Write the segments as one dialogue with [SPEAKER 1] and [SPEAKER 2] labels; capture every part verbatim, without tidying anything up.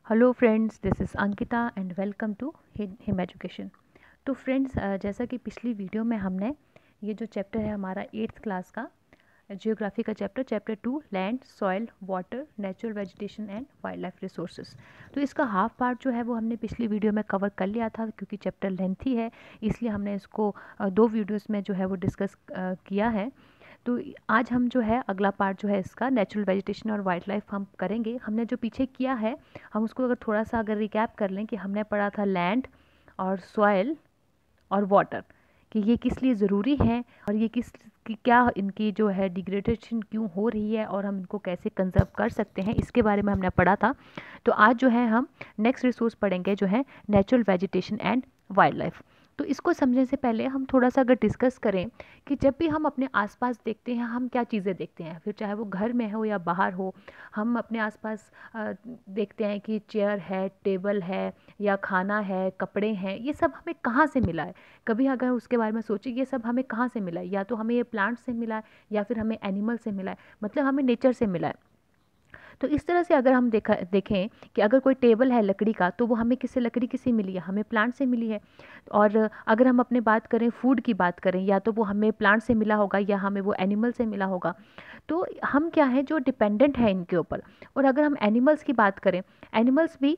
[SPEAKER 1] Hello friends, this is Ankita and welcome to him education. तो friends, जैसा कि पिछली वीडियो में हमने ये जो चैप्टर है हमारा एट्थ क्लास का जियोग्राफी का chapter chapter two land soil water natural vegetation and wildlife resources, तो इसका हाफ पार्ट जो है वो हमने पिछली वीडियो में कवर कर लिया था। क्योंकि चैप्टर लेंथी है इसलिए हमने इसको अ, दो वीडियोस में जो है वो डिस्कस किया है। तो आज हम जो है अगला पार्ट जो है इसका नेचुरल वेजिटेशन और वाइल्ड लाइफ हम करेंगे। हमने जो पीछे किया है हम उसको अगर थोड़ा सा अगर रिकैप कर लें कि हमने पढ़ा था लैंड और सॉइल और वाटर, कि ये किस लिए ज़रूरी है और ये किस कि क्या इनकी जो है डिग्रेडेशन क्यों हो रही है और हम इनको कैसे कंजर्व कर सकते हैं, इसके बारे में हमने पढ़ा था। तो आज जो है हम नेक्स्ट रिसोर्स पढ़ेंगे जो है natural vegetation and wildlife. तो इसको समझने से पहले हम थोड़ा सा अगर डिस्कस करें कि जब भी हम अपने आसपास देखते हैं हम क्या चीज़ें देखते हैं, फिर चाहे वो घर में हो या बाहर हो, हम अपने आसपास अ, देखते हैं कि चेयर है, टेबल है या खाना है, कपड़े हैं, ये सब हमें कहाँ से मिला है। कभी अगर उसके बारे में सोचिए ये सब हमें कहाँ से मिला है, या तो हमें ये प्लांट से मिला है या फिर हमें एनिमल से मिला है, मतलब हमें नेचर से मिला है। तो इस तरह से अगर हम देखा देखें कि अगर कोई टेबल है लकड़ी का तो वो हमें किससे लकड़ी किससे मिली है, हमें प्लांट से मिली है। और अगर हम अपने बात करें फूड की बात करें, या तो वो हमें प्लांट से मिला होगा या हमें वो एनिमल से मिला होगा। तो हम क्या है जो डिपेंडेंट है इनके ऊपर। और अगर हम एनिमल्स की बात करें, एनिमल्स भी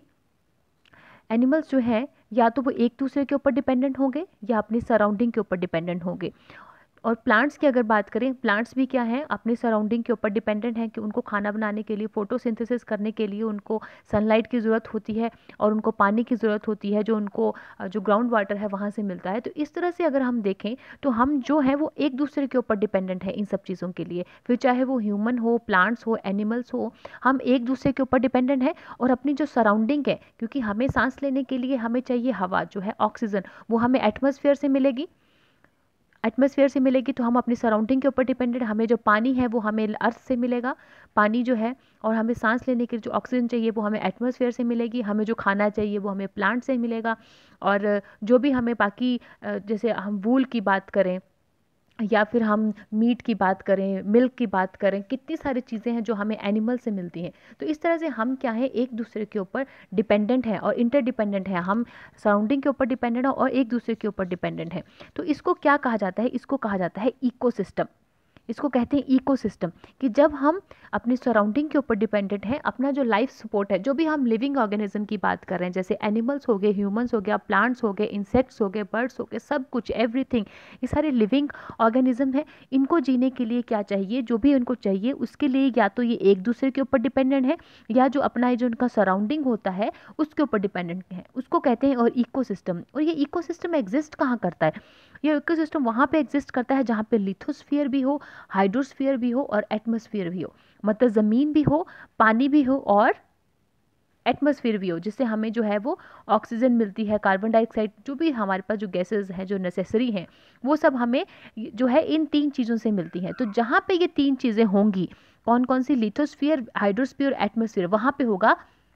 [SPEAKER 1] एनिमल्स जो हैं या तो वो एक दूसरे के ऊपर डिपेंडेंट होंगे या अपनी सराउंडिंग के ऊपर डिपेंडेंट होंगे। और प्लांट्स की अगर बात करें, प्लांट्स भी क्या हैं अपनी सराउंडिंग के ऊपर डिपेंडेंट हैं कि उनको खाना बनाने के लिए, फोटोसिंथेसिस करने के लिए उनको सनलाइट की ज़रूरत होती है और उनको पानी की ज़रूरत होती है जो उनको अ, जो ग्राउंड वाटर है वहाँ से मिलता है। तो इस तरह से अगर हम देखें तो हम जो है वो एक दूसरे के ऊपर डिपेंडेंट है इन सब चीज़ों के लिए। फिर चाहे वो ह्यूमन हो, प्लांट्स हो, एनिमल्स हो, हम एक दूसरे के ऊपर डिपेंडेंट है। और अपनी जो सराउंडिंग है, क्योंकि हमें सांस लेने के लिए हमें चाहिए हवा जो है ऑक्सीजन, वो हमें एटमॉस्फेयर से मिलेगी। एटमॉस्फेयर से मिलेगी तो हम अपनी सराउंडिंग के ऊपर डिपेंडेंट। हमें जो पानी है वो हमें अर्थ से मिलेगा, पानी जो है। और हमें सांस लेने के लिए जो ऑक्सीजन चाहिए वो हमें एटमॉस्फेयर से मिलेगी। हमें जो खाना चाहिए वो हमें प्लांट से मिलेगा। और जो भी हमें बाकी अ, जैसे हम वूल की बात करें या फिर हम मीट की बात करें, मिल्क की बात करें, कितनी सारी चीज़ें हैं जो हमें एनिमल से मिलती हैं। तो इस तरह से हम क्या है एक दूसरे के ऊपर डिपेंडेंट हैं और इंटरडिपेंडेंट हैं। हम सराउंडिंग के ऊपर डिपेंडेंट हैं और एक दूसरे के ऊपर डिपेंडेंट हैं। तो इसको क्या कहा जाता है, इसको कहा जाता है इकोसिस्टम। इसको कहते हैं इकोसिस्टम। कि जब हम अपनी सराउंडिंग के ऊपर डिपेंडेंट हैं, अपना जो लाइफ सपोर्ट है, जो भी हम लिविंग ऑर्गेनिज्म की बात कर रहे हैं, जैसे एनिमल्स हो गए, ह्यूमंस हो गया, प्लांट्स हो गए, इंसेक्ट्स हो गए, बर्ड्स हो गए, सब कुछ एवरीथिंग, ये सारे लिविंग ऑर्गेनिज्म है। इनको जीने के लिए क्या चाहिए, जो भी उनको चाहिए उसके लिए या तो ये एक दूसरे के ऊपर डिपेंडेंट है या जो अपना ये जो उनका सराउंडिंग होता है उसके ऊपर डिपेंडेंट है, उसको कहते हैं और इकोसिस्टम। और ये इकोसिस्टम एग्जिस्ट कहाँ करता है, ये इकोसिस्टम वहाँ पे एग्जिस्ट करता है जहाँ पे लिथोस्फीयर भी हो, हाइड्रोस्फीयर भी हो और एटमॉस्फेयर भी हो। मतलब ज़मीन भी हो, पानी भी हो और एटमॉस्फेयर भी हो, जिससे हमें जो है वो ऑक्सीजन मिलती है, कार्बन डाइऑक्साइड, जो भी हमारे पास जो गैसेस हैं जो नेसेसरी हैं वो सब हमें जो है इन तीन चीज़ों से मिलती हैं। तो जहाँ पे ये तीन चीज़ें होंगी, कौन कौन सी, लिथोस्फीयर, हाइड्रोस्फीयर, एटमॉस्फेयर, वहाँ पे होगा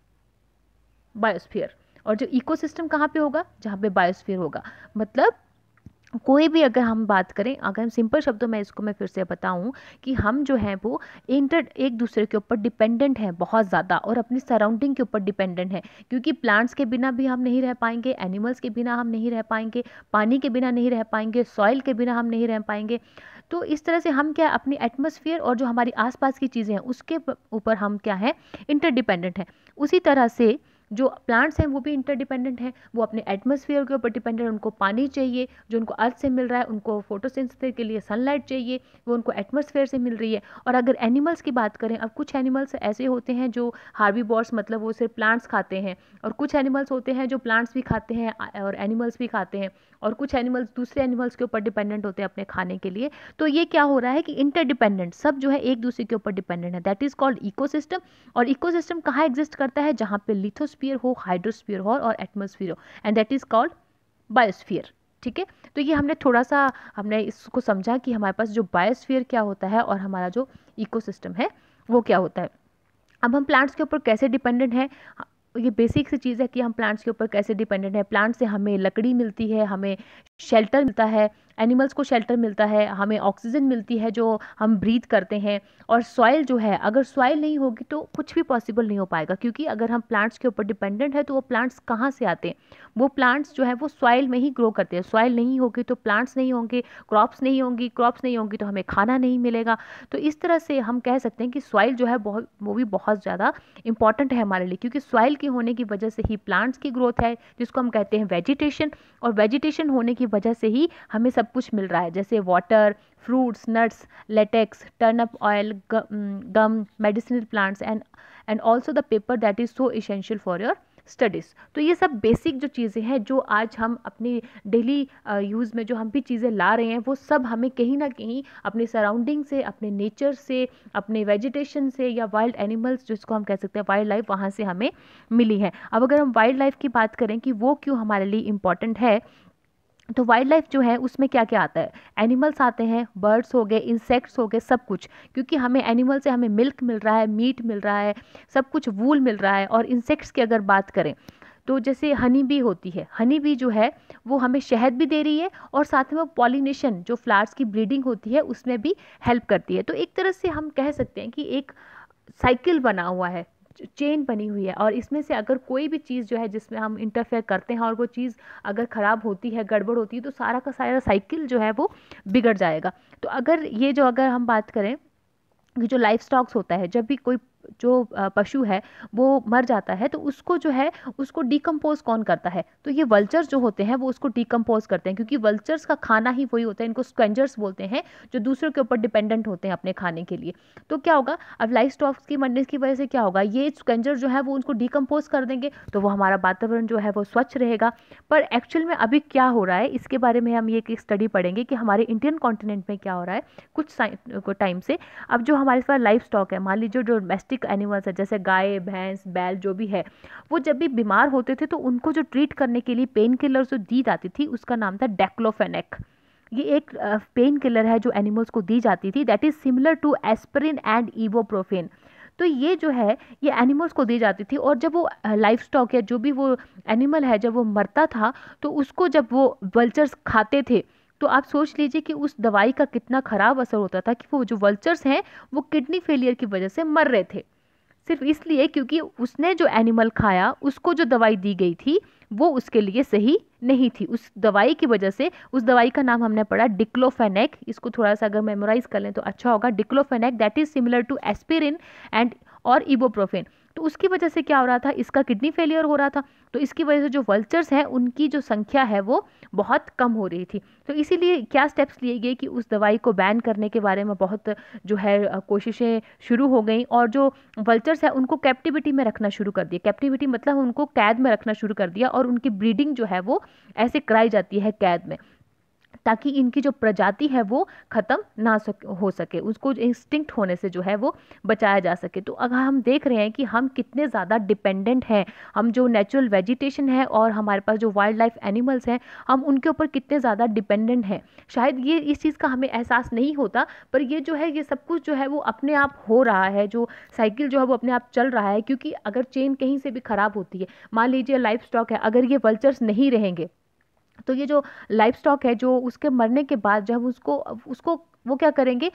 [SPEAKER 1] बायोस्फीयर। और जो इकोसिस्टम कहाँ पे होगा, जहाँ पे बायोस्फीयर होगा। मतलब कोई भी अगर हम बात करें, अगर हम सिंपल शब्दों में इसको मैं फिर से बताऊं कि हम जो है वो इंटर एक दूसरे के ऊपर डिपेंडेंट हैं बहुत ज़्यादा और अपनी सराउंडिंग के ऊपर डिपेंडेंट हैं। क्योंकि प्लांट्स के बिना भी हम नहीं रह पाएंगे, एनिमल्स के बिना हम नहीं रह पाएंगे, पानी के बिना नहीं रह पाएंगे, सॉइल के बिना हम नहीं रह पाएंगे। तो इस तरह से हम क्या अपनी एटमॉस्फेयर और जो हमारी आसपास की चीज़ें हैं उसके ऊपर हम क्या है इंटरडिपेंडेंट हैं। उसी तरह से जो प्लांट्स हैं वो भी इंटरडिपेंडेंट हैं, वो अपने एटमॉस्फेयर के ऊपर डिपेंडेंट, उनको पानी चाहिए जो उनको अर्थ से मिल रहा है, उनको फोटोसिंथेसिस के लिए सनलाइट चाहिए वो उनको एटमॉस्फेयर से मिल रही है। और अगर एनिमल्स की बात करें, अब कुछ एनिमल्स ऐसे होते हैं जो हार्बीवोर्स, मतलब वो सिर्फ प्लांट्स खाते हैं, और कुछ एनिमल्स होते हैं जो प्लांट्स भी खाते हैं और एनिमल्स भी खाते हैं, और कुछ एनिमल्स दूसरे एनिमल्स के ऊपर डिपेंडेंट होते हैं अपने खाने के लिए। तो ये क्या हो रहा है कि इंटरडिपेंडेंट, सब जो है एक दूसरे के ऊपर डिपेंडेंट है, दैट इज कॉल्ड इकोसिस्टम। और इकोसिस्टम कहाँ एग्जिस्ट करता है, जहाँ पे लिथोस्फीयर हो, हाइड्रोस्फीयर हो और एटमॉस्फेयर हो, and that is called biosphere. ठीक है, तो ये हमने थोड़ा सा हमने इसको समझा कि हमारे पास जो बायोस्फीयर क्या होता है और हमारा जो इकोसिस्टम है वो क्या होता है। अब हम प्लांट्स के ऊपर कैसे डिपेंडेंट हैं, ये बेसिक सी चीज़ है कि हम प्लांट्स के ऊपर कैसे डिपेंडेंट है। प्लांट से हमें लकड़ी मिलती है, हमें शेल्टर मिलता है, एनिमल्स को शेल्टर मिलता है, हमें ऑक्सीजन मिलती है जो हम ब्रीथ करते हैं। और सॉइल जो है, अगर सॉइल नहीं होगी तो कुछ भी पॉसिबल नहीं हो पाएगा, क्योंकि अगर हम प्लांट्स के ऊपर डिपेंडेंट है तो वो प्लांट्स कहाँ से आते हैं? वो प्लांट्स जो है वो सॉइल में ही ग्रो करते हैं। सॉइल नहीं होगी तो प्लांट्स नहीं होंगे, क्रॉप्स नहीं होंगी, क्रॉप्स नहीं होंगी तो हमें खाना नहीं मिलेगा। तो इस तरह से हम कह सकते हैं कि सॉइल जो है बहुत वो भी बहुत ज़्यादा इंपॉर्टेंट है हमारे लिए, क्योंकि सॉइल की होने की वजह से ही प्लांट्स की ग्रोथ है, जिसको हम कहते हैं वेजिटेशन। और वेजिटेशन होने की वजह से ही हमें सब कुछ मिल रहा है, जैसे water, fruits, nuts, latex, turnip oil, gum, medicinal plants and and also the paper that is so essential for your studies. तो ये सब बेसिक जो चीज़ें हैं जो आज हम अपनी डेली यूज़ में जो हम भी चीज़ें ला रहे हैं, वो सब हमें कहीं ना कहीं अपने सराउंडिंग से, अपने नेचर से, अपने वेजिटेशन से, या वाइल्ड एनिमल्स जिसको हम कह सकते हैं वाइल्ड लाइफ, वहाँ से हमें मिली है। अब अगर हम वाइल्ड लाइफ की बात करें कि वो क्यों हमारे लिए इम्पॉर्टेंट है, तो वाइल्ड लाइफ जो है उसमें क्या क्या आता है? एनिमल्स आते हैं, बर्ड्स हो गए, इंसेक्ट्स हो गए, सब कुछ, क्योंकि हमें एनिमल से हमें मिल्क मिल रहा है, मीट मिल रहा है, सब कुछ, वूल मिल रहा है। और इंसेक्ट्स की अगर बात करें तो जैसे हनी बी होती है, हनी बी जो है वो हमें शहद भी दे रही है, और साथ में वो पॉलिनेशन जो फ्लावर्स की ब्रीडिंग होती है उसमें भी हेल्प करती है। तो एक तरह से हम कह सकते हैं कि एक साइकिल बना हुआ है, चेन बनी हुई है, और इसमें से अगर कोई भी चीज़ जो है जिसमें हम इंटरफेयर करते हैं और वो चीज़ अगर ख़राब होती है, गड़बड़ होती है, तो सारा का सारा साइकिल जो है वो बिगड़ जाएगा। तो अगर ये जो अगर हम बात करें कि जो लाइफ स्टॉक्स होता है, जब भी कोई जो पशु है वो मर जाता है तो उसको जो है उसको डिकम्पोज कौन करता है? तो ये वल्चर्स जो होते हैं वो उसको डिकम्पोज करते हैं, क्योंकि वल्चर्स का खाना ही वही होता है। इनको स्क्वेंजर्स बोलते हैं, जो दूसरों के ऊपर डिपेंडेंट होते हैं अपने खाने के लिए। तो क्या होगा, अब लाइफ स्टॉक्स की मरने की वजह से क्या होगा, ये स्क्वेंजर जो है वो उनको डिकम्पोज कर देंगे, तो वो हमारा वातावरण जो है वो स्वच्छ रहेगा। पर एक्चुअल में अभी क्या हो रहा है, इसके बारे में हम ये एक स्टडी पढ़ेंगे कि हमारे इंडियन कॉन्टिनेंट में क्या हो रहा है कुछ टाइम से। अब जो हमारे पास लाइफ स्टॉक है, मान लीजिए जो डोमेस्टिक एनिमल्स है जैसे गाय, भैंस, बैल जो भी है, वो जब भी बीमार होते थे तो उनको जो ट्रीट करने के लिए पेन किलर जो दी जाती थी उसका नाम था डेक्लोफेनेक। ये एक पेन किलर है जो एनिमल्स को दी जाती थी, that is similar to aspirin and ibuprofen. तो ये जो है ये एनिमल्स को दी जाती थी, और जब वो लाइफ स्टॉक है, जो भी वो एनिमल है, जब वो मरता था तो उसको जब वो वल्चर्स खाते थे, तो आप सोच लीजिए कि उस दवाई का कितना ख़राब असर होता था कि वो जो वल्चर्स हैं वो किडनी फेलियर की वजह से मर रहे थे, सिर्फ इसलिए क्योंकि उसने जो एनिमल खाया उसको जो दवाई दी गई थी वो उसके लिए सही नहीं थी। उस दवाई की वजह से, उस दवाई का नाम हमने पढ़ा डिक्लोफेनेक, इसको थोड़ा सा अगर मेमोराइज कर लें तो अच्छा होगा। Diclofenac that is similar to aspirin and और इबोप्रोफेन। तो उसकी वजह से क्या हो रहा था, इसका किडनी फेलियर हो रहा था, तो इसकी वजह से जो वल्चर्स हैं उनकी जो संख्या है वो बहुत कम हो रही थी। तो इसीलिए क्या स्टेप्स लिए गए कि उस दवाई को बैन करने के बारे में बहुत जो है कोशिशें शुरू हो गई, और जो वल्चर्स है उनको कैप्टिविटी में रखना शुरू कर दिया। कैप्टिविटी मतलब उनको कैद में रखना शुरू कर दिया, और उनकी ब्रीडिंग जो है वो ऐसे कराई जाती है कैद में, ताकि इनकी जो प्रजाति है वो ख़त्म ना हो सके, उसको इंस्टिंक्ट होने से जो है वो बचाया जा सके। तो अगर हम देख रहे हैं कि हम कितने ज़्यादा डिपेंडेंट हैं, हम जो नेचुरल वेजिटेशन है और हमारे पास जो वाइल्ड लाइफ एनिमल्स हैं, हम उनके ऊपर कितने ज़्यादा डिपेंडेंट हैं। शायद ये इस चीज़ का हमें एहसास नहीं होता, पर ये जो है ये सब कुछ जो है वो अपने आप हो रहा है, जो साइकिल जो है वो अपने आप चल रहा है। क्योंकि अगर चेन कहीं से भी ख़राब होती है, मान लीजिए लाइफ स्टॉक है, अगर ये वल्चर्स नहीं रहेंगे तो ये जो लाइफ स्टॉक है जो उसके मरने के बाद जब उसको उसको वो क्या करेंगे,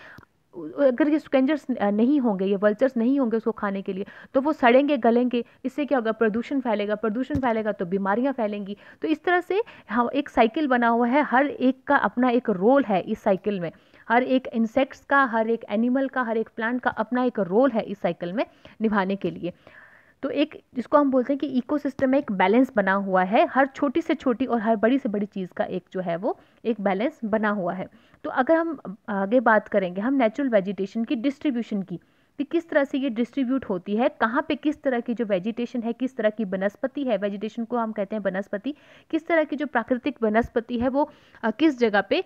[SPEAKER 1] अगर ये स्क्वेंजर्स नहीं होंगे, ये वल्चर्स नहीं होंगे उसको खाने के लिए, तो वो सड़ेंगे, गलेंगे, इससे क्या होगा, प्रदूषण फैलेगा, प्रदूषण फैलेगा तो बीमारियां फैलेंगी। तो इस तरह से हाँ एक साइकिल बना हुआ है, हर एक का अपना एक रोल है इस साइकिल में, हर एक इंसेक्ट्स का, हर एक एनिमल का, हर एक प्लांट का अपना एक रोल है इस साइकिल में निभाने के लिए। तो एक जिसको हम बोलते हैं कि इकोसिस्टम में एक बैलेंस बना हुआ है, हर छोटी से छोटी और हर बड़ी से बड़ी चीज़ का एक जो है वो एक बैलेंस बना हुआ है। तो अगर हम आगे बात करेंगे हम नेचुरल वेजिटेशन की डिस्ट्रीब्यूशन की, कि किस तरह से ये डिस्ट्रीब्यूट होती है, कहाँ पे किस तरह की जो वेजिटेशन है, किस तरह की वनस्पति है, वेजिटेशन को हम कहते हैं वनस्पति, किस तरह की जो प्राकृतिक वनस्पति है वो किस जगह पे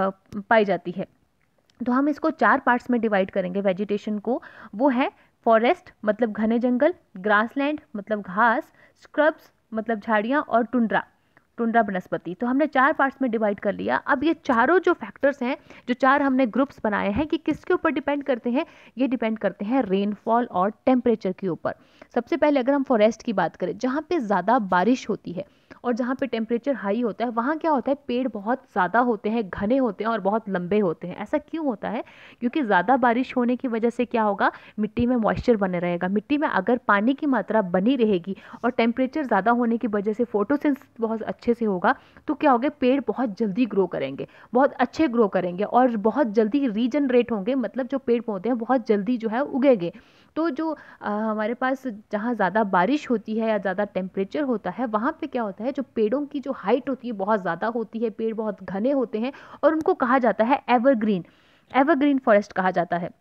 [SPEAKER 1] पाई जाती है। तो हम इसको चार पार्ट्स में डिवाइड करेंगे वेजिटेशन को। वो है फॉरेस्ट मतलब घने जंगल, ग्रासलैंड मतलब घास, स्क्रब्स मतलब झाड़ियाँ, और टुंड्रा। टुंड्रा वनस्पति। तो हमने चार पार्ट्स में डिवाइड कर लिया। अब ये चारों जो फैक्टर्स हैं, जो चार हमने ग्रुप्स बनाए हैं, कि किसके ऊपर डिपेंड करते हैं, ये डिपेंड करते हैं रेनफॉल और टेम्परेचर के ऊपर। सबसे पहले अगर हम फॉरेस्ट की बात करें, जहाँ पे ज़्यादा बारिश होती है और जहाँ पे टेम्परेचर हाई होता है, वहाँ क्या होता है, पेड़ बहुत ज़्यादा होते हैं, घने होते हैं और बहुत लंबे होते हैं। ऐसा क्यों होता है? क्योंकि ज़्यादा बारिश होने की वजह से क्या होगा, मिट्टी में मॉइस्चर बने रहेगा। मिट्टी में अगर पानी की मात्रा बनी रहेगी और टेम्परेचर ज़्यादा होने की वजह से फोटोसिंथेसिस बहुत अच्छे से होगा, तो क्या होगा, पेड़ बहुत जल्दी ग्रो करेंगे, बहुत अच्छे ग्रो करेंगे और बहुत जल्दी रीजनरेट होंगे। मतलब जो पेड़ पौधे हैं बहुत जल्दी जो है उगेंगे। तो जो आ, हमारे पास जहाँ ज़्यादा बारिश होती है या ज़्यादा टेम्परेचर होता है, वहाँ पे क्या होता है, जो पेड़ों की जो हाइट होती है बहुत ज़्यादा होती है, पेड़ बहुत घने होते हैं और उनको कहा जाता है एवरग्रीन, एवरग्रीन फॉरेस्ट कहा जाता है।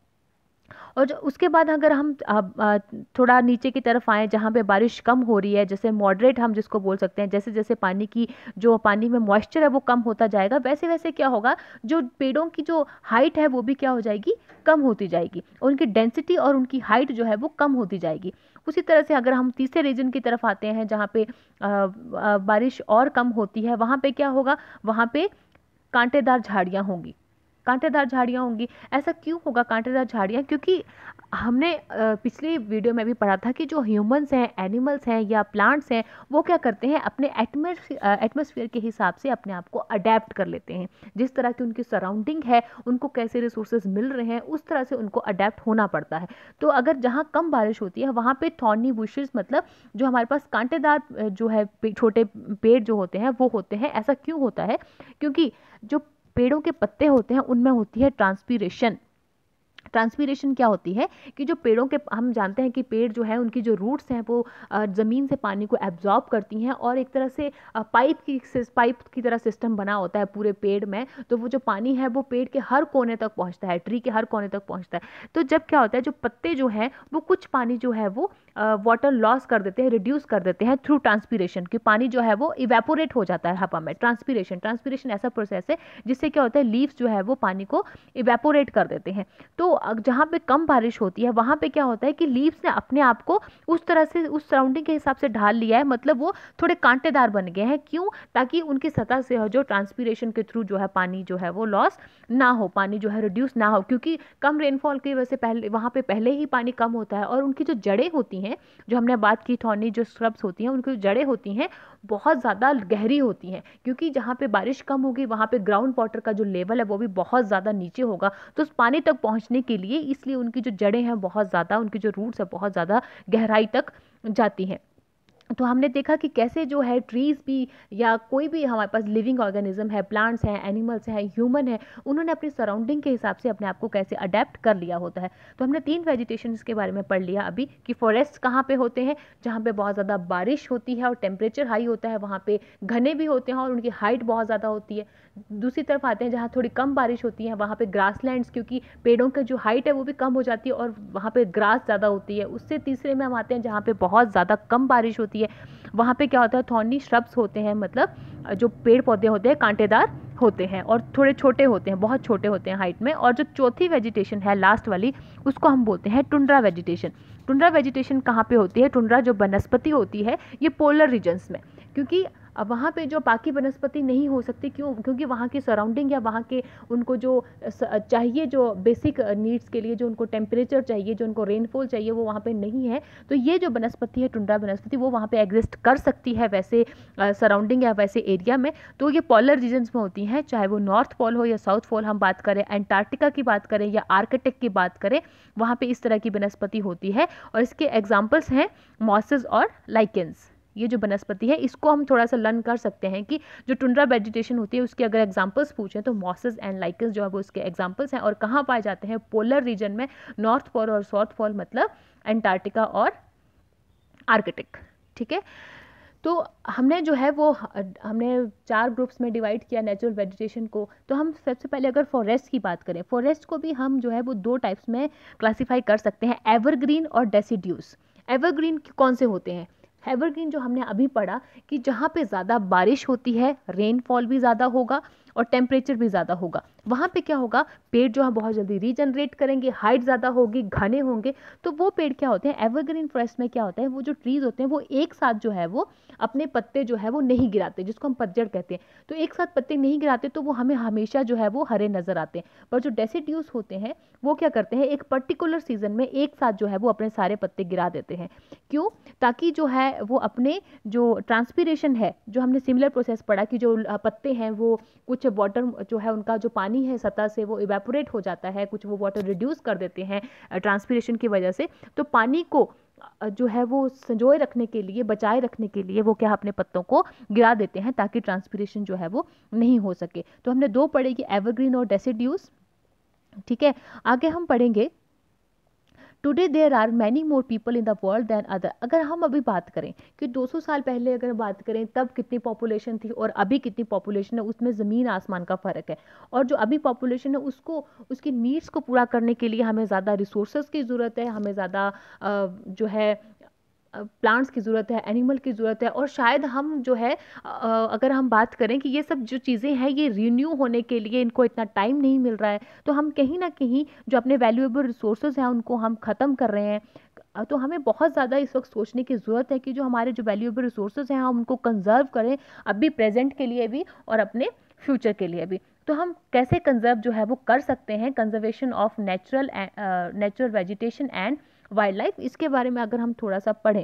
[SPEAKER 1] और जो उसके बाद अगर हम आ, आ, थोड़ा नीचे की तरफ आएँ, जहाँ पे बारिश कम हो रही है, जैसे मॉडरेट हम जिसको बोल सकते हैं, जैसे जैसे पानी की जो पानी में मॉइस्चर है वो कम होता जाएगा, वैसे वैसे क्या होगा, जो पेड़ों की जो हाइट है वो भी क्या हो जाएगी, कम होती जाएगी। उनकी डेंसिटी और उनकी हाइट जो है वो कम होती जाएगी। उसी तरह से अगर हम तीसरे रीजन की तरफ आते हैं, जहाँ पे आ, आ, बारिश और कम होती है, वहाँ पे क्या होगा, वहाँ पे कांटेदार झाड़ियाँ होंगी, कांटेदार झाड़ियाँ होंगी। ऐसा क्यों होगा कांटेदार झाड़ियाँ? क्योंकि हमने पिछली वीडियो में भी पढ़ा था कि जो ह्यूमंस हैं, एनिमल्स हैं या प्लांट्स हैं, वो क्या करते हैं, अपने एटमॉस्फेयर के हिसाब से अपने आप को अडेप्ट कर लेते हैं। जिस तरह की उनकी सराउंडिंग है, उनको कैसे रिसोर्सेज मिल रहे हैं, उस तरह से उनको अडेप्ट होना पड़ता है। तो अगर जहाँ कम बारिश होती है, वहाँ पे थॉर्नी बुशेस, मतलब जो हमारे पास कांटेदार जो है छोटे पेड़ जो होते हैं वो होते हैं। ऐसा क्यों होता है? क्योंकि जो पेड़ों के पत्ते होते हैं उनमें होती है ट्रांसपीरेशन। ट्रांसपीरेशन क्या होती है कि जो पेड़ों के, हम जानते हैं कि पेड़ जो है उनकी जो रूट्स हैं वो ज़मीन से पानी को एब्जॉर्ब करती हैं और एक तरह से पाइप की पाइप की तरह सिस्टम बना होता है पूरे पेड़ में। तो वो जो पानी है वो पेड़ के हर कोने तक पहुंचता है, ट्री के हर कोने तक पहुंचता है। तो जब क्या होता है, जो पत्ते जो हैं वो कुछ पानी जो है वो वाटर लॉस कर देते हैं, रिड्यूस कर देते हैं थ्रू ट्रांसपीरेशन, कि पानी जो है वो इवेपोरेट हो जाता है हवा में। ट्रांसपीरेशन ट्रांसपीरेशन ऐसा प्रोसेस है जिससे क्या होता है, लीव्स जो है वो पानी को इवेपोरेट कर देते हैं। तो जहाँ पे कम बारिश होती है वहाँ पे क्या होता है कि लीव्स ने अपने आप को उस तरह से उस सराउंडिंग के हिसाब से ढाल लिया है, मतलब वो थोड़े कांटेदार बन गए हैं। क्यों? ताकि उनकी सतह से जो ट्रांसपीरेशन के थ्रू जो है पानी जो है वो लॉस ना हो, पानी जो है रिड्यूस ना हो। क्योंकि कम रेनफॉल की वजह से पहले वहाँ पे पहले ही पानी कम होता है और उनकी जो जड़ें होती हैं, जो हमने बात की थॉर्नी जो स्क्रब्स होती हैं, उनकी जो जड़ें होती हैं बहुत ज़्यादा गहरी होती हैं। क्योंकि जहाँ पे बारिश कम होगी वहाँ पे ग्राउंड वाटर का जो लेवल है वो भी बहुत ज़्यादा नीचे होगा। तो उस पानी तक पहुँचने के लिए इसलिए उनकी जो जड़ें हैं बहुत ज़्यादा, उनकी जो रूट्स है बहुत ज़्यादा गहराई तक जाती हैं। तो हमने देखा कि कैसे जो है ट्रीज़ भी या कोई भी हमारे पास लिविंग ऑर्गेनिज्म है, प्लांट्स हैं, एनिमल्स हैं, ह्यूमन है, उन्होंने अपनी सराउंडिंग के हिसाब से अपने आप को कैसे अडेप्ट कर लिया होता है। तो हमने तीन वेजिटेशंस के बारे में पढ़ लिया अभी, कि फॉरेस्ट कहाँ पे होते हैं, जहाँ पे बहुत ज़्यादा बारिश होती है और टेम्परेचर हाई होता है, वहाँ पे घने भी होते हैं और उनकी हाइट बहुत ज़्यादा होती है। दूसरी तरफ आते हैं जहाँ थोड़ी कम बारिश होती है, वहाँ पे ग्रासलैंड्स, क्योंकि पेड़ों की जो हाइट है वो भी कम हो जाती है और वहाँ पे ग्रास ज़्यादा होती है। उससे तीसरे में हम आते हैं जहाँ पे बहुत ज़्यादा कम बारिश होती है, वहाँ पे क्या होता है, थॉर्नी श्रब्स होते हैं, मतलब जो पेड़ पौधे होते हैं कांटेदार होते हैं और थोड़े छोटे होते हैं, बहुत छोटे होते हैं हाइट में। और जो चौथी वेजिटेशन है लास्ट वाली, उसको हम बोलते हैं टुंड्रा वेजिटेशन। टुंड्रा वेजिटेशन कहाँ पे होती है? टुंड्रा जो वनस्पति होती है ये पोलर रीजन्स में, क्योंकि अब वहाँ पे जो बाकी वनस्पति नहीं हो सकती। क्यों? क्योंकि वहाँ की सराउंडिंग या वहाँ के उनको जो चाहिए, जो बेसिक नीड्स के लिए जो उनको टेम्परेचर चाहिए, जो उनको रेनफॉल चाहिए, वो वहाँ पे नहीं है। तो ये जो वनस्पति है टुंड्रा वनस्पति, वो वहाँ पे एग्जिस्ट कर सकती है वैसे सराउंडिंग या वैसे एरिया में। तो ये पोलर रीजन्स में होती हैं, चाहे वो नॉर्थ पोल हो या साउथ पोल हम बात करें, एंटार्क्टिका की बात करें या आर्कटिक की बात करें, वहाँ पे इस तरह की वनस्पति होती है। और इसके एग्जाम्पल्स हैं मॉसेस और लाइकेंस। ये जो वनस्पति है इसको हम थोड़ा सा लर्न कर सकते हैं कि जो टुंड्रा वेजिटेशन होती है उसके अगर एग्जांपल्स पूछें तो मॉसेस एंड लाइकेंस जो है वो इसके एग्जांपल्स हैं। और कहाँ पाए जाते हैं? पोलर रीजन में, नॉर्थ पोल और साउथ पोल, मतलब एंटार्क्टिका और आर्कटिक। ठीक है, तो हमने जो है वो हमने चार ग्रुप्स में डिवाइड किया नेचुरल वेजिटेशन को। तो हम सबसे पहले अगर फॉरेस्ट की बात करें, फॉरेस्ट को भी हम जो है वो दो टाइप्स में क्लासीफाई कर सकते हैं, एवरग्रीन और डेसिड्यूस। एवरग्रीन कौन से होते हैं? एवरग्रीन जो हमने अभी पढ़ा कि जहाँ पे ज़्यादा बारिश होती है, रेनफॉल भी ज़्यादा होगा और टेम्परेचर भी ज़्यादा होगा, वहाँ पे क्या होगा, पेड़ जो है बहुत जल्दी रीजनरेट करेंगे, हाइट ज़्यादा होगी, घने होंगे। तो वो पेड़ क्या होते हैं, एवरग्रीन फॉरेस्ट में क्या होता है, वो जो ट्रीज होते हैं वो एक साथ जो है वो अपने पत्ते जो है वो नहीं गिराते, जिसको हम पतझड़ कहते हैं। तो एक साथ पत्ते नहीं गिराते तो वो हमें हमेशा जो है वो हरे नजर आते हैं। पर जो डेसिड्यूस होते हैं वो क्या करते हैं, एक पर्टिकुलर सीजन में एक साथ जो है वो अपने सारे पत्ते गिरा देते हैं। क्यों, ताकि जो है वो अपने जो ट्रांसपीरेशन है, जो हमने सिमिलर प्रोसेस पढ़ा कि जो पत्ते हैं वो कुछ वाटर जो है उनका जो पानी है सतह से वो इवेपोरेट हो जाता है, कुछ वो वाटर रिड्यूस कर देते हैं ट्रांसपीरेशन की वजह से। तो पानी को जो है वो संजोए रखने के लिए, बचाए रखने के लिए वो क्या अपने पत्तों को गिरा देते हैं ताकि ट्रांसपीरेशन जो है वो नहीं हो सके। तो हमने दो पढ़े कि एवरग्रीन और डेसिड्यूस। ठीक है, आगे हम पढ़ेंगे today there are many more people in the world than other. अगर हम अभी बात करें कि दो सौ साल पहले अगर बात करें तब कितनी पॉपुलेशन थी और अभी कितनी पॉपुलेशन है, उसमें ज़मीन आसमान का फ़र्क है। और जो अभी पॉपुलेशन है उसको, उसकी नीड्स को पूरा करने के लिए हमें ज़्यादा रिसोर्सेज की ज़रूरत है, हमें ज़्यादा जो है प्लांट्स की ज़रूरत है, एनिमल की ज़रूरत है। और शायद हम जो है अगर हम बात करें कि ये सब जो चीज़ें हैं ये रिन्यू होने के लिए इनको इतना टाइम नहीं मिल रहा है, तो हम कहीं ना कहीं जो अपने वैल्यूएबल रिसोर्सेज हैं उनको हम ख़त्म कर रहे हैं। तो हमें बहुत ज़्यादा इस वक्त सोचने की ज़रूरत है कि जो हमारे जो वैल्यूएबल रिसोर्सेज हैं हम उनको कंजर्व करें, अभी प्रेजेंट के लिए भी और अपने फ्यूचर के लिए भी। तो हम कैसे कंजर्व जो है वो कर सकते हैं, conservation of natural natural vegetation and wildlife, इसके बारे में अगर हम थोड़ा सा पढ़ें।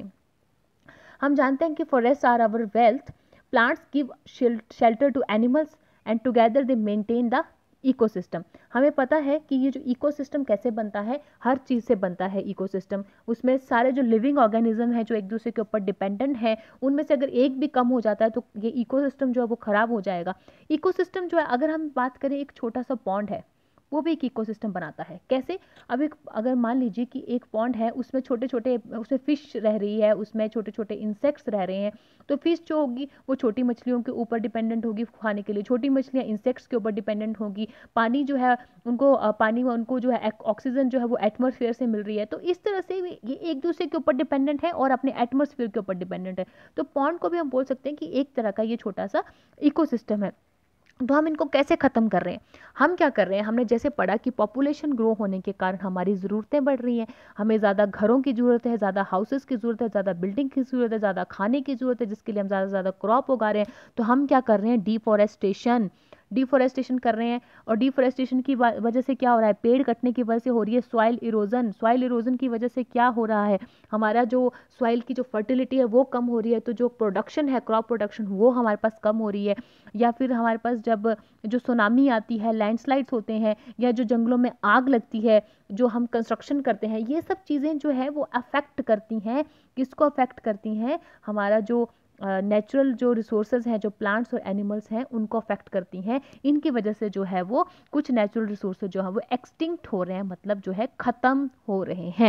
[SPEAKER 1] हम जानते हैं कि forest are our wealth, plants give shelter to animals and together they maintain the ecosystem. हमें पता है कि ये जो इकोसिस्टम कैसे बनता है, हर चीज़ से बनता है इकोसिस्टम। उसमें सारे जो लिविंग ऑर्गेनिज्म है जो एक दूसरे के ऊपर डिपेंडेंट है, उनमें से अगर एक भी कम हो जाता है तो ये इकोसिस्टम जो है वो खराब हो जाएगा। इकोसिस्टम जो है, अगर हम बात करें, एक छोटा सा पॉन्ड है वो भी एक इकोसिस्टम बनाता है। कैसे, अब एक अगर मान लीजिए कि एक पॉन्ड है, उसमें छोटे छोटे उसमें फिश रह रही है, उसमें छोटे छोटे इंसेक्ट्स रह रहे हैं। तो फिश जो होगी वो छोटी मछलियों के ऊपर डिपेंडेंट होगी खाने के लिए, छोटी मछलियाँ इंसेक्ट्स के ऊपर डिपेंडेंट होगी। पानी जो है उनको पानी में उनको जो है ऑक्सीजन जो है वो एटमॉस्फेयर से मिल रही है। तो इस तरह से ये एक दूसरे के ऊपर डिपेंडेंट है और अपने एटमॉस्फेयर के ऊपर डिपेंडेंट है। तो पॉन्ड को भी हम बोल सकते हैं कि एक तरह का ये छोटा सा इकोसिस्टम है। तो हम इनको कैसे ख़त्म कर रहे हैं, हम क्या कर रहे हैं, हमने जैसे पढ़ा कि पॉपुलेशन ग्रो होने के कारण हमारी ज़रूरतें बढ़ रही हैं, हमें ज़्यादा घरों की ज़रूरत है, ज़्यादा हाउसेस की ज़रूरत है, ज़्यादा बिल्डिंग की ज़रूरत है, ज़्यादा खाने की ज़रूरत है, जिसके लिए हम ज़्यादा से ज़्यादा क्रॉप उगा रहे हैं। तो हम क्या कर रहे हैं, डिफॉरेस्टेशन डिफॉरेस्टेशन कर रहे हैं। और डिफॉरेस्टेशन की वजह से क्या हो रहा है, पेड़ कटने की वजह से हो रही है सॉइल इरोजन। सॉइल इरोजन की वजह से क्या हो रहा है, हमारा जो सॉइल की जो फर्टिलिटी है वो कम हो रही है, तो जो प्रोडक्शन है, क्रॉप प्रोडक्शन, वो हमारे पास कम हो रही है। या फिर हमारे पास जब जो सुनामी आती है, लैंडस्लाइड्स होते हैं, या जो जंगलों में आग लगती है, जो हम कंस्ट्रक्शन करते हैं, ये सब चीज़ें जो है वो अफेक्ट करती हैं, किसको अफेक्ट करती हैं, हमारा जो नेचुरल uh, जो रिसोर्सेज हैं, जो प्लांट्स और एनिमल्स हैं, उनको अफेक्ट करती हैं। इनकी वजह से जो है वो कुछ नेचुरल रिसोर्सेज जो है वो एक्सटिंक्ट हो रहे हैं, मतलब जो है ख़त्म हो रहे हैं।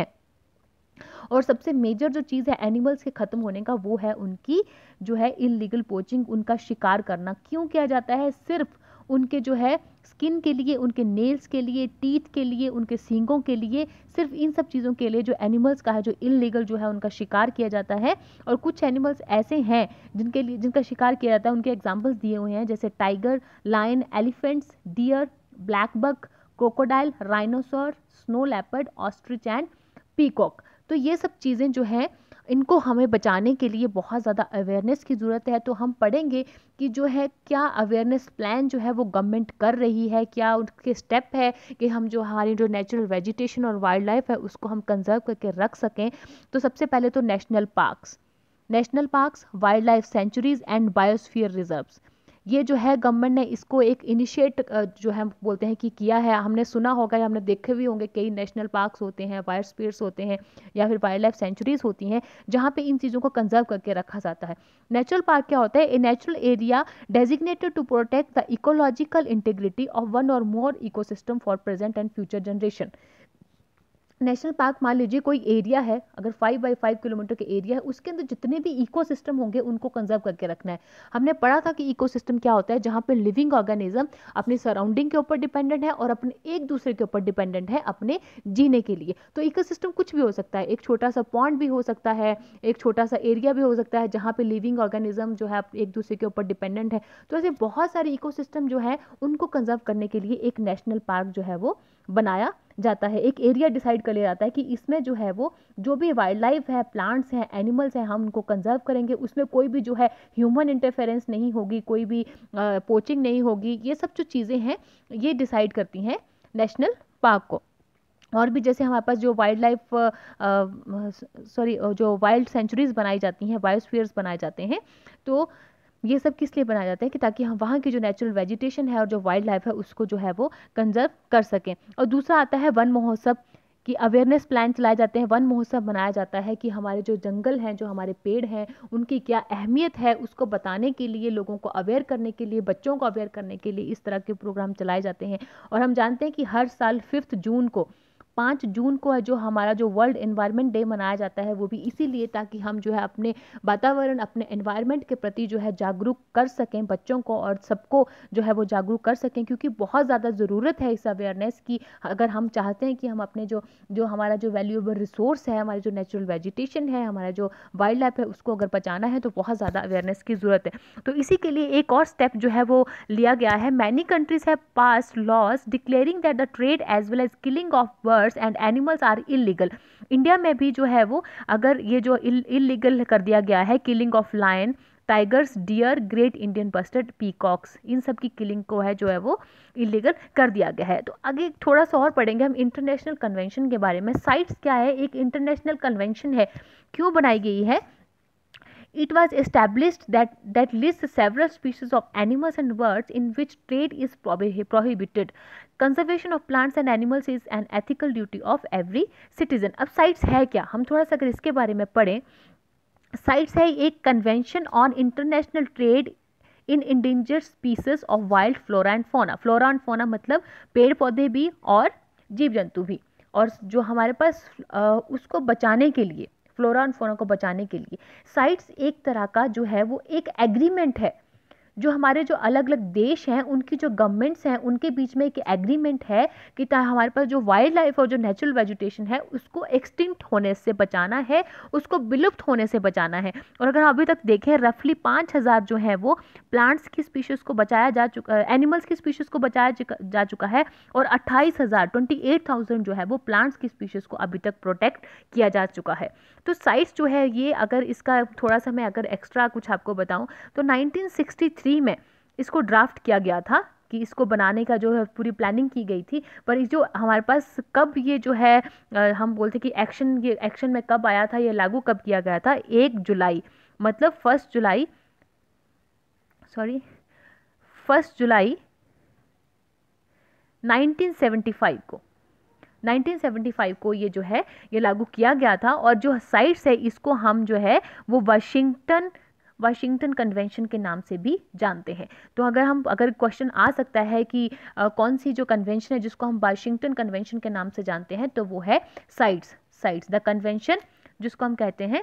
[SPEAKER 1] और सबसे मेजर जो चीज़ है एनिमल्स के ख़त्म होने का, वो है उनकी जो है इलीगल पोचिंग, उनका शिकार करना। क्यों किया जाता है, सिर्फ उनके जो है स्किन के लिए, उनके नेल्स के लिए, टीथ के लिए, उनके सींगों के लिए, सिर्फ इन सब चीज़ों के लिए जो एनिमल्स का है, जो इलीगल जो है उनका शिकार किया जाता है। और कुछ एनिमल्स ऐसे हैं जिनके लिए जिनका शिकार किया जाता है, उनके एग्जाम्पल्स दिए हुए हैं, जैसे tiger, lion, elephants, deer, black buck, crocodile, rhinoceros, snow leopard, ostrich and peacock. तो ये सब चीज़ें जो हैं इनको हमें बचाने के लिए बहुत ज़्यादा अवेयरनेस की ज़रूरत है। तो हम पढ़ेंगे कि जो है क्या अवेयरनेस प्लान जो है वो गवर्नमेंट कर रही है, क्या उनके स्टेप है कि हम जो हमारी जो नेचुरल वेजिटेशन और वाइल्ड लाइफ है उसको हम कंजर्व करके रख सकें। तो सबसे पहले तो national parks national parks wildlife sanctuaries and biosphere reserves, ये जो है गवर्नमेंट ने इसको एक इनिशिएट जो है बोलते हैं कि किया है। हमने सुना होगा या हमने देखे भी होंगे, कई नेशनल पार्क्स होते हैं, बायोस्फीयर्स होते हैं, या फिर वाइल्ड लाइफ सेंचुरीज होती हैं, जहाँ पे इन चीज़ों को कंजर्व करके रखा जाता है। नेचुरल पार्क क्या होता है, a natural area designated to protect the ecological integrity of one और more ecosystem for present and future generation. National park मान लीजिए कोई एरिया है, अगर फाइव बाई फाइव किलोमीटर के एरिया है, उसके अंदर जितने भी इकोसिस्टम होंगे उनको कंजर्व करके रखना है। हमने पढ़ा था कि इकोसिस्टम क्या होता है, जहाँ पे लिविंग ऑर्गेनिज्म अपनी सराउंडिंग के ऊपर डिपेंडेंट है और अपने एक दूसरे के ऊपर डिपेंडेंट है अपने जीने के लिए। तो इकोसिस्टम कुछ भी हो सकता है, एक छोटा सा पॉन्ड भी हो सकता है, एक छोटा सा एरिया भी हो सकता है जहाँ पे लिविंग ऑर्गेनिज्म जो है एक दूसरे के ऊपर डिपेंडेंट है। तो ऐसे बहुत सारे इकोसिस्टम जो है उनको कंजर्व करने के लिए एक नेशनल पार्क जो है वो बनाया जाता है। एक एरिया डिसाइड कर लिया जाता है कि इसमें जो है वो जो भी वाइल्ड लाइफ है, प्लांट्स हैं, एनिमल्स हैं, हम उनको कंजर्व करेंगे, उसमें कोई भी जो है ह्यूमन इंटरफेरेंस नहीं होगी, कोई भी पोचिंग नहीं होगी। ये सब जो चीज़ें हैं ये डिसाइड करती हैं नेशनल पार्क को। और भी जैसे हमारे पास जो वाइल्ड लाइफ सॉरी जो वाइल्ड सेंचुरीज बनाई जाती हैं, बायोस्फीयर्स बनाए जाते हैं, तो ये सब किस लिए बनाया जाता है कि ताकि हम वहाँ की जो नेचुरल वेजिटेशन है और जो वाइल्ड लाइफ है उसको जो है वो कंजर्व कर सकें। और दूसरा आता है वन महोत्सव की अवेयरनेस प्लान चलाए जाते हैं। वन महोत्सव मनाया जाता है कि हमारे जो जंगल हैं, जो हमारे पेड़ हैं, उनकी क्या अहमियत है उसको बताने के लिए, लोगों को अवेयर करने के लिए, बच्चों को अवेयर करने के लिए इस तरह के प्रोग्राम चलाए जाते हैं। और हम जानते हैं कि हर साल फिफ्थ जून को पाँच जून को है जो हमारा जो वर्ल्ड एनवायरनमेंट डे मनाया जाता है, वो भी इसीलिए ताकि हम जो है अपने वातावरण, अपने एनवायरनमेंट के प्रति जो है जागरूक कर सकें बच्चों को और सबको जो है वो जागरूक कर सकें, क्योंकि बहुत ज़्यादा ज़रूरत है इस अवेयरनेस की। अगर हम चाहते हैं कि हम अपने जो जो हमारा जो वैल्यूएबल रिसोर्स है, हमारी जो नेचुरल वेजिटेशन है, हमारा जो वाइल्ड लाइफ है, उसको अगर बचाना है तो बहुत ज़्यादा अवेयरनेस की ज़रूरत है। तो इसी के लिए एक और स्टेप जो है वो लिया गया है। Many countries have passed laws declaring that the trade as well as killing of birds and animals are illegal. India में भी जो है वो अगर ये जो इलीगल कर दिया गया है, killing of lion, tigers, deer, great Indian bustard, peacocks, इन सब की किलिंग को है जो है वो इलीगल कर दिया गया है। तो आगे थोड़ा सा और पढ़ेंगे हम इंटरनेशनल कन्वेंशन के बारे में। साइट्स क्या है, एक इंटरनेशनल कन्वेंशन है, क्यों बनाई गई है? It was established that that lists several species of animals and birds in which trade is prohibited. Conservation of plants and animals is an ethical duty of every citizen. अब CITES है क्या, हम थोड़ा सा अगर इसके बारे में पढ़ें। साइट्स है एक convention on international trade in endangered species of wild flora and fauna. Flora and fauna मतलब पेड़ पौधे भी और जीव जंतु भी, और जो हमारे पास आ, उसको बचाने के लिए, फ्लोरा एंड फौना को बचाने के लिए साइट्स एक तरह का जो है वो एक एग्रीमेंट है। जो हमारे जो अलग अलग देश हैं उनकी जो गवर्नमेंट्स हैं उनके बीच में एक एग्रीमेंट है कि हमारे पास जो वाइल्ड लाइफ और जो नेचुरल वेजिटेशन है उसको एक्सटिंक्ट होने से बचाना है, उसको विलुप्त होने से बचाना है। और अगर अभी तक देखें रफली पाँच हज़ार जो है वो प्लांट्स की स्पीशीज़ को बचाया जा चुका, एनिमल्स की स्पीशीज़ को बचाया जा चुका है, और अट्ठाईस हज़ार ट्वेंटी एट थाउजेंड जो है वो प्लांट्स की स्पीशीज़ को अभी तक प्रोटेक्ट किया जा चुका है। तो साइट्स जो है ये, अगर इसका थोड़ा सा मैं अगर एक्स्ट्रा कुछ आपको बताऊं तो नाइनटीन सिक्सटी थ्री में इसको ड्राफ्ट किया गया था कि इसको बनाने का जो है पूरी प्लानिंग की गई थी। पर जो हमारे पास कब ये जो है हम बोलते कि एक्शन, ये एक्शन में कब आया था, ये लागू कब किया गया था? एक जुलाई, मतलब first July sorry first July nineteen seventy five को नाइनटीन सेवेंटी फाइव को ये जो है ये लागू किया गया था। और जो साइट्स है इसको हम जो है वो वाशिंगटन वाशिंगटन कन्वेंशन के नाम से भी जानते हैं। तो अगर हम अगर क्वेश्चन आ सकता है कि आ, कौन सी जो कन्वेंशन है जिसको हम वाशिंगटन कन्वेंशन के नाम से जानते हैं, तो वो है साइट्स साइट्स द कन्वेंशन, जिसको हम कहते हैं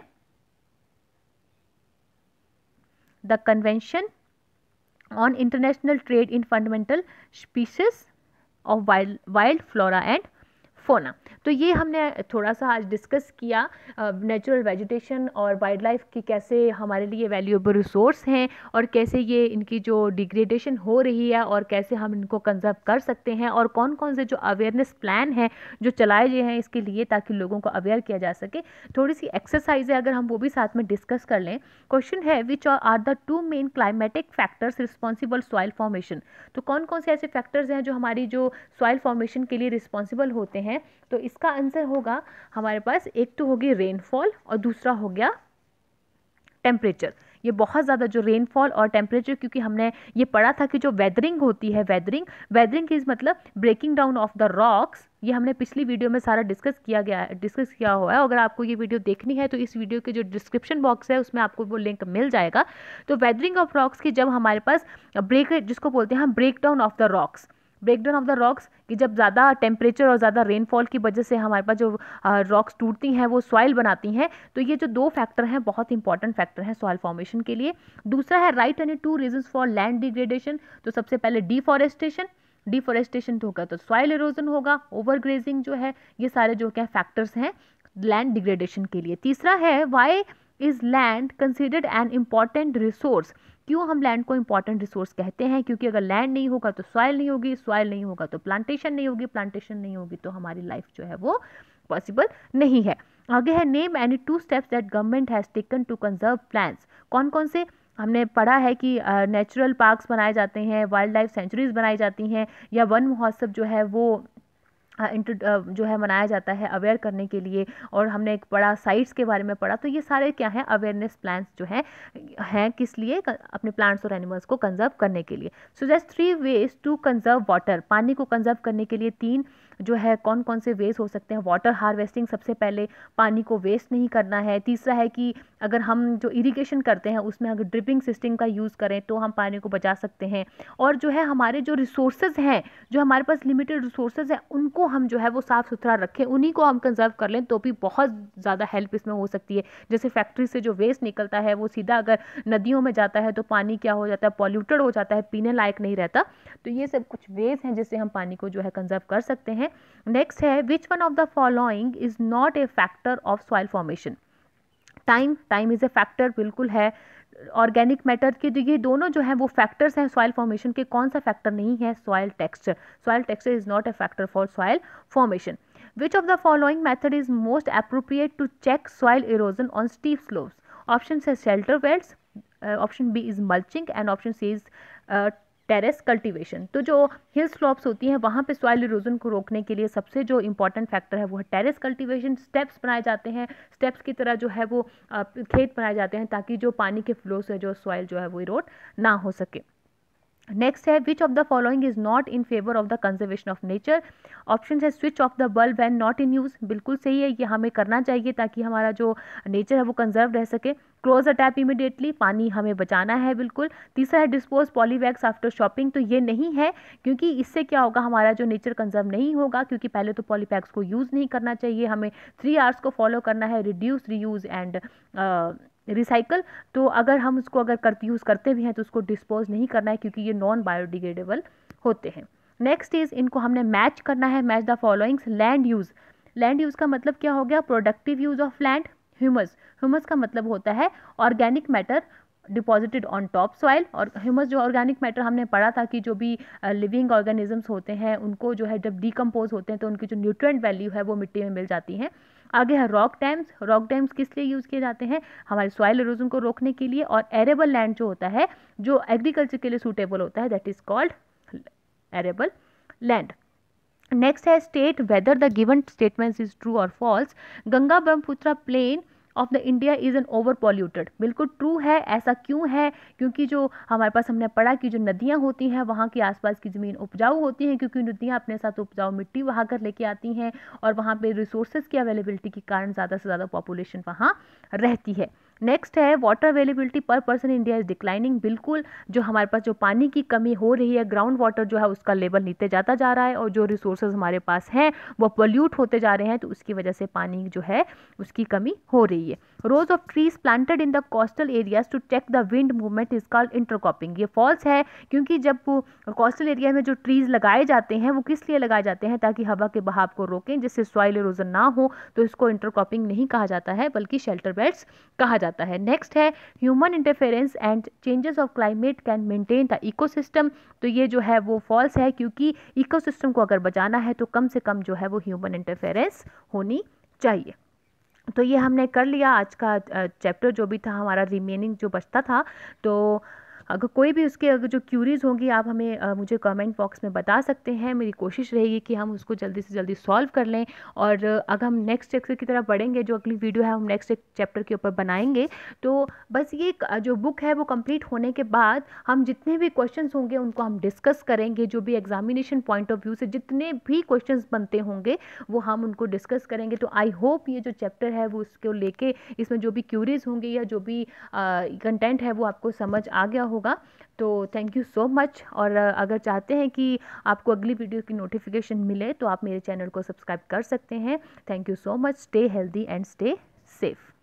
[SPEAKER 1] the convention on international trade in fundamental species of wild wild flora and fauna. तो ये हमने थोड़ा सा आज डिस्कस किया नेचुरल वेजिटेशन और वाइल्ड लाइफ की कैसे हमारे लिए वैल्यूएबल रिसोर्स हैं और कैसे ये इनकी जो डिग्रेडेशन हो रही है और कैसे हम इनको कंजर्व कर सकते हैं, और कौन कौन से जो अवेयरनेस प्लान हैं जो चलाए गए हैं इसके लिए ताकि लोगों को अवेयर किया जा सके। थोड़ी सी एक्सरसाइज है, अगर हम वो भी साथ में डिस्कस कर लें। क्वेश्चन है which are the two main climatic factors responsible soil formation. तो कौन कौन से ऐसे फैक्टर्स हैं जो हमारी जो सॉइल फॉर्मेशन के लिए रिस्पॉन्सिबल होते हैं? तो इसका आंसर होगा हमारे पास, एक तो होगी रेनफॉल और दूसरा हो गया टेम्परेचर। ये बहुत ज़्यादा जो रेनफॉल और टेम्परेचर, क्योंकि हमने ये पढ़ा था कि जो वेदरिंग होती है, वेदरिंग वेदरिंग इज मतलब breaking down of the rocks. ये हमने पिछली वीडियो में सारा डिस्कस किया गया डिस्कस किया हुआ है। अगर आपको ये वीडियो देखनी है तो इस वीडियो के जो डिस्क्रिप्शन बॉक्स है उसमें आपको वो लिंक मिल जाएगा। तो वेदरिंग ऑफ रॉक्स की जब हमारे पास ब्रेक, जिसको बोलते हैं हम break down of the rocks, breakdown of the rocks, कि जब ज़्यादा टेम्परेचर और ज़्यादा रेनफॉल की वजह से हमारे पास जो रॉक्स टूटती हैं वो सॉइल बनाती हैं। तो ये जो दो फैक्टर हैं बहुत इंपॉर्टेंट फैक्टर हैं सॉइल फॉर्मेशन के लिए। दूसरा है write any two reasons for land degradation. तो सबसे पहले डिफॉरेस्टेशन, डिफॉरेस्टेशन तो होगा तो सॉइल इरोजन होगा, ओवरग्रेजिंग जो है, ये सारे जो क्या फैक्टर्स हैं लैंड डिग्रेडेशन के लिए। तीसरा है why is land considered an important resource. क्यों हम लैंड को इंपॉर्टेंट रिसोर्स कहते हैं? क्योंकि अगर लैंड नहीं होगा तो सॉइल नहीं होगी, सॉइल नहीं होगा तो प्लांटेशन नहीं होगी, प्लांटेशन नहीं होगी तो हमारी लाइफ जो है वो पॉसिबल नहीं है। आगे है name any two steps that government has taken to conserve plants. कौन कौन से हमने पढ़ा है कि नेचुरल uh, पार्क्स बनाए जाते हैं, वाइल्ड लाइफ सेंचुरीज बनाई जाती हैं, या वन महोत्सव जो है वो इंटर जो है मनाया जाता है अवेयर करने के लिए, और हमने एक बड़ा साइट्स के बारे में पढ़ा। तो ये सारे क्या हैं अवेयरनेस प्लान्स जो हैं हैं किस लिए? अपने प्लांट्स और एनिमल्स को कंजर्व करने के लिए। So just three ways to conserve water. पानी को कंजर्व करने के लिए तीन जो है कौन कौन से वेज हो सकते हैं? वाटर हार्वेस्टिंग, सबसे पहले पानी को वेस्ट नहीं करना है। तीसरा है कि अगर हम जो इरिगेशन करते हैं उसमें अगर ड्रिपिंग सिस्टम का यूज़ करें तो हम पानी को बचा सकते हैं। और जो है हमारे जो रिसोर्सेज हैं, जो हमारे पास लिमिटेड रिसोर्सेज हैं, उनको हम जो है वो साफ़ सुथरा रखें, उन्हीं को हम कंजर्व कर लें तो भी बहुत ज़्यादा हेल्प इसमें हो सकती है। जैसे फैक्ट्री से जो वेस्ट निकलता है वो सीधा अगर नदियों में जाता है तो पानी क्या हो जाता है? पॉल्यूटेड हो जाता है, पीने लायक नहीं रहता। तो ये सब कुछ वेज हैं जिससे हम पानी को जो है कंजर्व कर सकते हैं। नेक्स्ट है which one of the following is not a factor of soil formation. Time, time is a factor, बिल्कुल है। ऑर्गेनिक मैटर के ये दोनों जो है वो फैक्टर्स हैं सॉइल फॉर्मेशन के। कौन सा फैक्टर नहीं है? Soil texture. Soil texture is not a factor for soil formation. Which of the following method is most appropriate to check soil erosion on steep slopes? Option है shelter belts, option B is mulching, and option C is terrace cultivation. तो जो हिल slopes होती हैं वहाँ पे soil erosion को रोकने के लिए सबसे जो इंपॉर्टेंट फैक्टर है वो है टेरेस कल्टीवेशन। स्टेप्स बनाए जाते हैं, स्टेप्स की तरह जो है वो खेत बनाए जाते हैं ताकि जो पानी के फ्लो से जो सॉइल जो है वो इरोड ना हो सके। नेक्स्ट है which of the following is not in favour of the conservation of nature? Option है switch off the bulb when not in use, बिल्कुल सही है, ये हमें करना चाहिए ताकि हमारा जो नेचर है वो कंजर्व रह सके। क्लोज अ टैप इमीडिएटली, पानी हमें बचाना है बिल्कुल। तीसरा है डिस्पोज पॉलीबैग्स आफ्टर शॉपिंग, तो ये नहीं है क्योंकि इससे क्या होगा हमारा जो नेचर कंजर्व नहीं होगा, क्योंकि पहले तो पॉलीबैग्स को यूज़ नहीं करना चाहिए। हमें थ्री आवर्स को फॉलो करना है, रिड्यूस, रीयूज एंड रिसाइकल। तो अगर हम उसको अगर कर यूज़ करते भी हैं तो उसको डिस्पोज नहीं करना है क्योंकि ये नॉन बायोडिग्रेडेबल होते हैं। नेक्स्ट इज इनको हमने मैच करना है, match the followings. Land use, land use का मतलब क्या हो गया? Productive use of land. Humus, humus का मतलब होता है organic matter deposited on top soil. और ह्यूमस जो ऑर्गेनिक मैटर हमने पढ़ा था कि जो भी लिविंग uh, ऑर्गेनिजम्स होते हैं उनको जो है जब डिकम्पोज होते हैं तो उनकी जो न्यूट्रिएंट वैल्यू है वो मिट्टी में मिल जाती है। आगे है रॉक डैम्स। रॉक डैम्स किस लिए यूज़ किए जाते हैं? हमारे सॉइल इरोजन को रोकने के लिए। और एरेबल लैंड जो होता है जो एग्रीकल्चर के लिए सूटेबल होता है that is called arable land. Next है state whether the given statement is true और false. Ganga Brahmaputra plain of the India is an over polluted, बिल्कुल ट्रू है। ऐसा क्यों है? क्योंकि जो हमारे पास हमने पढ़ा कि जो नदियाँ होती हैं वहाँ की आसपास की ज़मीन उपजाऊ होती हैं क्योंकि नदियाँ अपने साथ उपजाऊ मिट्टी वहाँ कर लेके आती हैं और वहाँ पे रिसोर्सेज की अवेलेबिलिटी के कारण ज़्यादा से ज़्यादा पॉपुलेशन वहाँ रहती है। नेक्स्ट है water availability per person India is declining, बिल्कुल जो हमारे पास जो पानी की कमी हो रही है, ग्राउंड वाटर जो है उसका लेवल नीचे जाता जा रहा है और जो रिसोर्सेज हमारे पास हैं वो पोल्यूट होते जा रहे हैं, तो उसकी वजह से पानी जो है उसकी कमी हो रही है। Rows of trees planted in the coastal areas to check the wind movement is called intercropping, ये फॉल्स है क्योंकि जब कोस्टल एरिया में जो ट्रीज लगाए जाते हैं वो किस लिए लगाए जाते हैं? ताकि हवा के बहाव को रोकें जिससे सॉइल इरोजन ना हो, तो इसको इंटरक्रॉपिंग नहीं कहा जाता है बल्कि शेल्टर बेल्ट्स कहा जाता है। नेक्स्ट है human interference and changes of climate can maintain the ecosystem, तो ये जो है वो फॉल्स है क्योंकि इकोसिस्टम को अगर बचाना है तो कम से कम जो है वो ह्यूमन इंटरफेरेंस होनी चाहिए। तो ये हमने कर लिया आज का चैप्टर जो भी था हमारा, रिमेनिंग जो बचता था। तो अगर कोई भी उसके अगर जो क्यूरीज होंगी आप हमें आ, मुझे कमेंट बॉक्स में बता सकते हैं। मेरी कोशिश रहेगी कि हम उसको जल्दी से जल्दी सॉल्व कर लें और अगर हम नेक्स्ट चैप्टर की तरफ बढ़ेंगे, जो अगली वीडियो है हम नेक्स्ट चैप्टर के ऊपर बनाएंगे। तो बस ये जो बुक है वो कंप्लीट होने के बाद हम जितने भी क्वेश्चंस होंगे उनको हम डिस्कस करेंगे, जो भी एग्जामिनेशन पॉइंट ऑफ व्यू से जितने भी क्वेश्चंस बनते होंगे वो हम उनको डिस्कस करेंगे। तो आई होप ये जो चैप्टर है वो उसको लेके इसमें जो भी क्यूरीज होंगे या जो भी कंटेंट है वो आपको समझ आ गया होगा। तो थैंक यू सो मच। और अगर चाहते हैं कि आपको अगली वीडियो की नोटिफिकेशन मिले तो आप मेरे चैनल को सब्सक्राइब कर सकते हैं। Thank you so much. Stay healthy and stay safe.